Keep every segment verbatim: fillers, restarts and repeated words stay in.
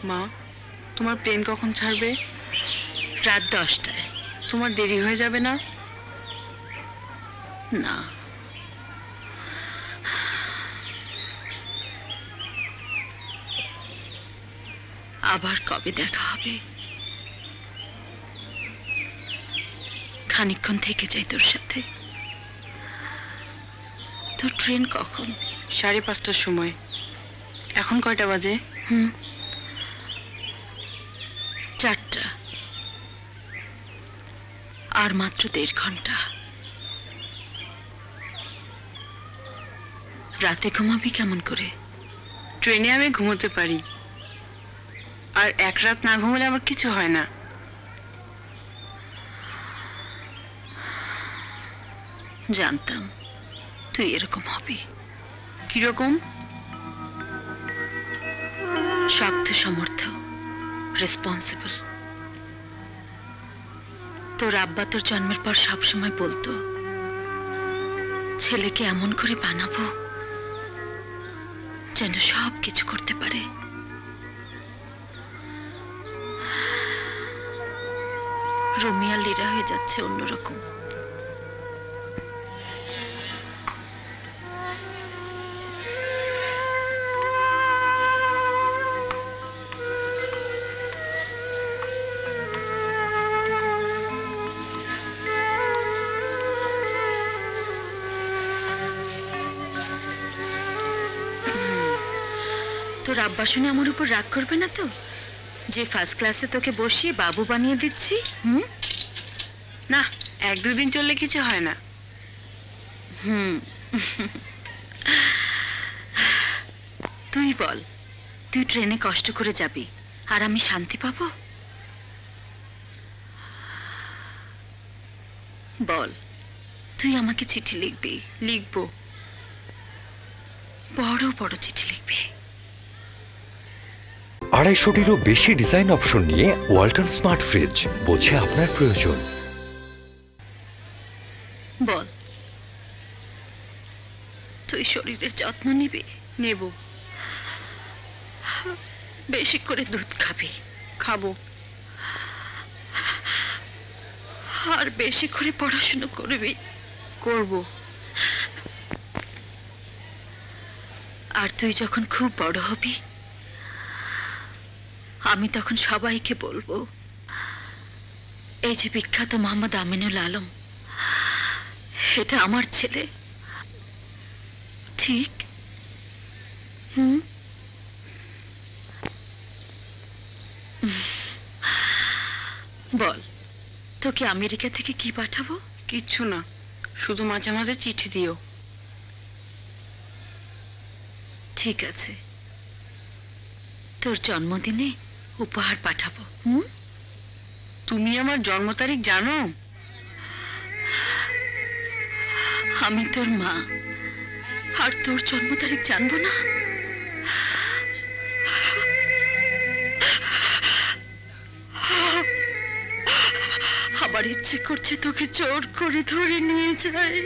মা, তোমার প্লেন কখন ছাড়বে? রাত দশটায়। তোমার দেরি হয়ে যাবে না? না, আবার কবে দেখা হবে? খানিকক্ষণ থেকে যাই তোর সাথে। তোর ট্রেন কখন? সাড়ে পাঁচটার সময়। এখন কয়টা বাজে? হুম, চারটা। আর মাত্র দেড় ঘন্টা। রাতে ঘুমাবি কেমন করে? ট্রেনে আমি ঘুমোতে পারি, আর এক রাত না ঘুমলে আমার কিছু হয় না। জানতাম তুই এরকম হবি। কিরকম? শক্ত, সমর্থ, রেসপন্সিবল। তোর আব্বা তোর জন্মের পর সবসময় বলতো, ছেলেকে এমন করে বানাবো যেন সব কিছু করতে পারে। রুমিয়া লীরা হয়ে যাচ্ছে অন্যরকম। তোর আব্বা শুনে আমার উপর রাগ করবে না তো, যে ফার্স্ট ক্লাসে তোকে বসিয়ে বাবু বানিয়ে দিচ্ছি? হুম, না, এক দুদিন চললে কিছু হয় না। হুম, তুই বল, তুই ট্রেনে কষ্ট করে যাবি আর আমি শান্তি পাবো? বল, তুই আমাকে চিঠি লিখবি? লিখবো। বড় বড় চিঠি লিখবি। আড়াইশোটিরও বেশি ডিজাইন অপশন নিয়ে ওয়ালটন স্মার্ট ফ্রিজ, বোঝে আপনার প্রয়োজন। বল, তুই শরীরের যত্ন নিবি? নেব। বেশি করে দুধ খাবি? খাবো। আর বেশি করে পড়াশোনা করবি? করব। আর তুই যখন খুব বড় হবি, আমি তখন সবাইকে বলবো, এই যে বিখ্যাত মোহাম্মদ আমিনুল আলম, এটা আমার ছেলে। ঠিক? হুম, বল, তোকে আমেরিকা থেকে কি পাঠাবো? কিচ্ছু না, শুধু মাঝে মাঝে চিঠি দিও। ঠিক আছে, তোর জন্মদিনে উপহার পাঠাবো। হুম, তুমি আমার জন্ম তারিখ জানো? আমি তোর মা, আর তোর জন্ম তারিখ জানবো না? আমার ইচ্ছে করছে তোকে জোর করে ধরে নিয়ে যাই।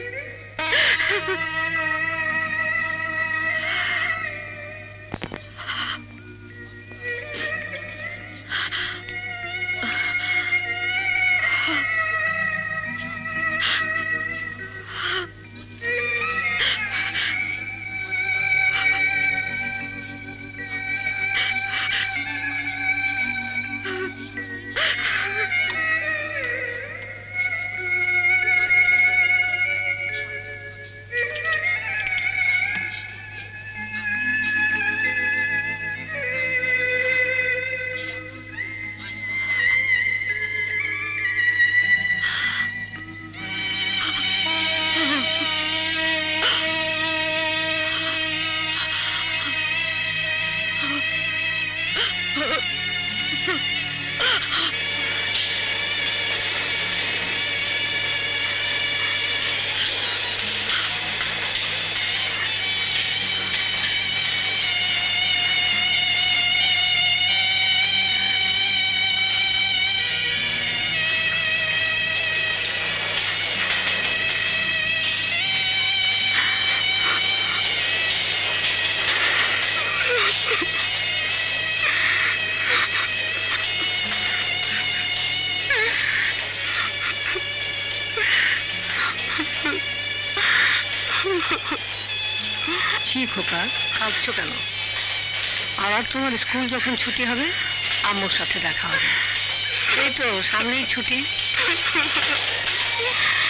ছি খোকা, কাঁদছো কেন? আবার তোমার স্কুল যখন ছুটি হবে আম্মুর সাথে দেখা হবে। এই তো সামনেই ছুটি।